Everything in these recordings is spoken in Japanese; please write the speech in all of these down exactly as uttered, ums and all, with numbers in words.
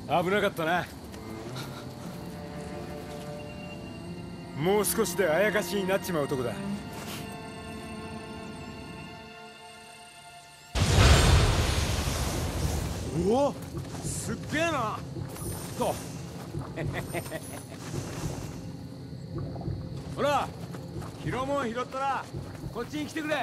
危なかったな。もう少しであやかしになっちまうとこだ。おお、すっげえな。とほら、拾うもん拾ったらこっちに来てくれ。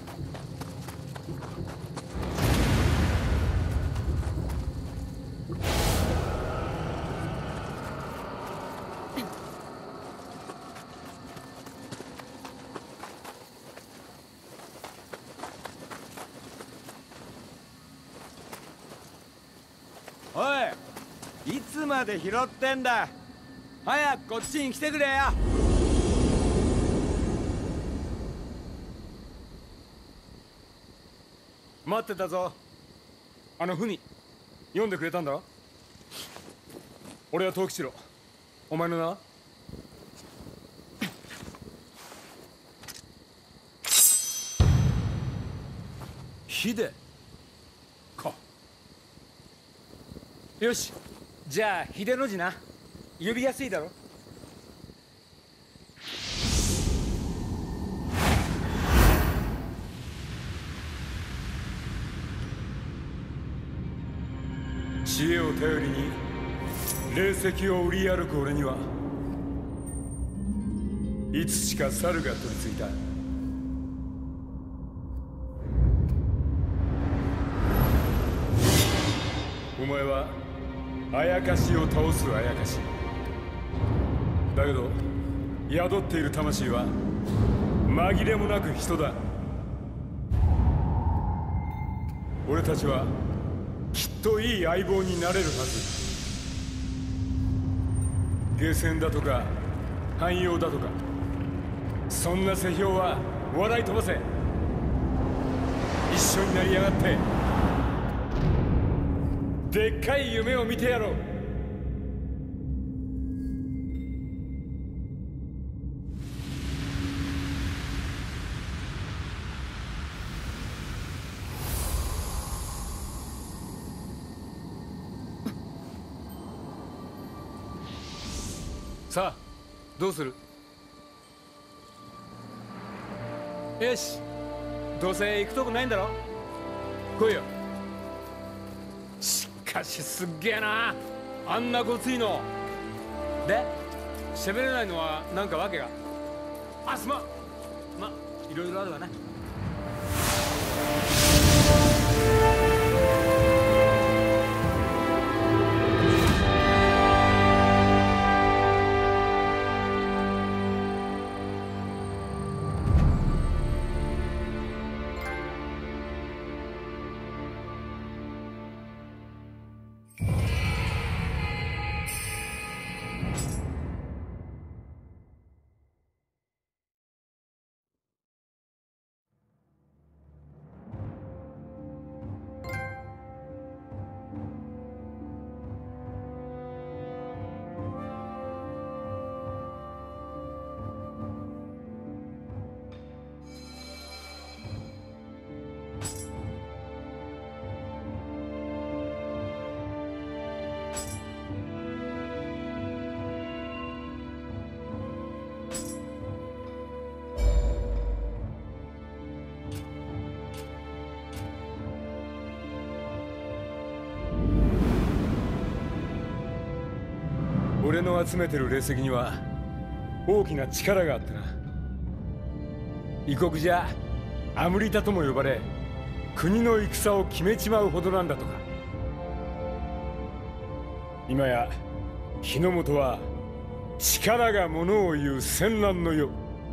おい、いつまで拾ってんだ。早くこっちに来てくれよ。待ってたぞ。あの文読んでくれたんだろ。俺は藤吉郎。お前の名は？秀か。よし、じゃあ秀の字な。呼びやすいだろ。知恵を頼りに霊石を売り歩く俺にはいつしか猿が取り付いた。お前はあやかしを倒すあやかしだけど、宿っている魂は紛れもなく人だ。俺たちはきっといい相棒になれるはず。ゲーセンだとか汎用だとか、そんな世評は笑い飛ばせ。一緒になりやがってでっかい夢を見てやろう。さあ、どうする？よし、どうせ行くとこないんだろ。来いよ。しかしすっげえな、あんなごついので。喋れないのはなんか訳が？あ、すまん。ま、いろいろあるわな。俺の集めてる霊石には大きな力があってな。異国じゃアムリタとも呼ばれ、国の戦を決めちまうほどなんだとか。今や日の本は力がものを言う戦乱の世。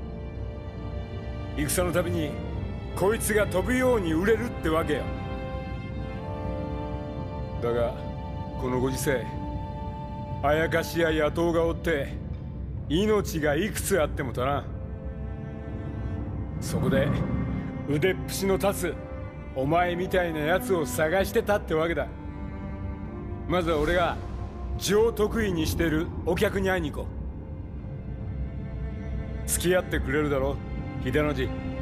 戦のたびにこいつが飛ぶように売れるってわけよ。だがこのご時世、あやかしや野党がおって命がいくつあっても足らん。そこで腕っぷしの立つお前みたいなやつを探してたってわけだ。まずは俺が上得意にしてるお客に会いに行こう。付き合ってくれるだろ、秀の字。